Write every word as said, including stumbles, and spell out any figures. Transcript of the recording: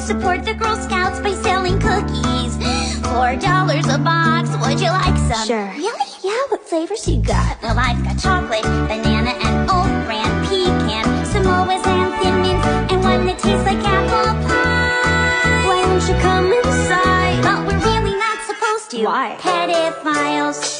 support the Girl Scouts by selling cookies. Four dollars a box, would you like some? Sure. Really? Yeah, what flavors you got? Well, I've got chocolate, banana, and oat bran, pecan, Samoa's and Thin Mints, and one that tastes like apple pie. Why don't you come inside? But we're really not supposed to. Why? Pedophiles.